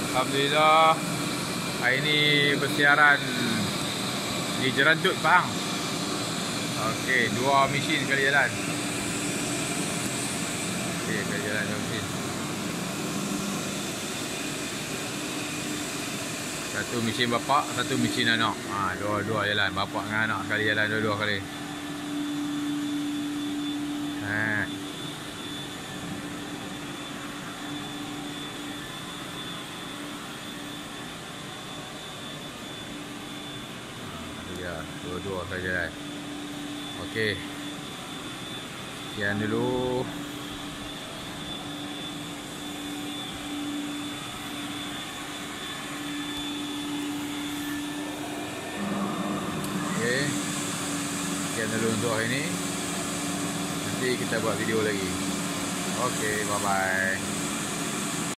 Alhamdulillah. Hari ni bersiaran di Jerantut, Pahang. Okey, 2 mesin sekali jalan. Okey, sekali jalan 2 mesin. Satu mesin bapak, satu mesin anak. Dua-dua jalan. Bapak dengan anak sekali jalan dua-dua kali. Ya, dua-dua sekali jalan. Okey. Sekian dulu. Sekian dulu untuk hari ini. Nanti kita buat video lagi. Okey, bye-bye.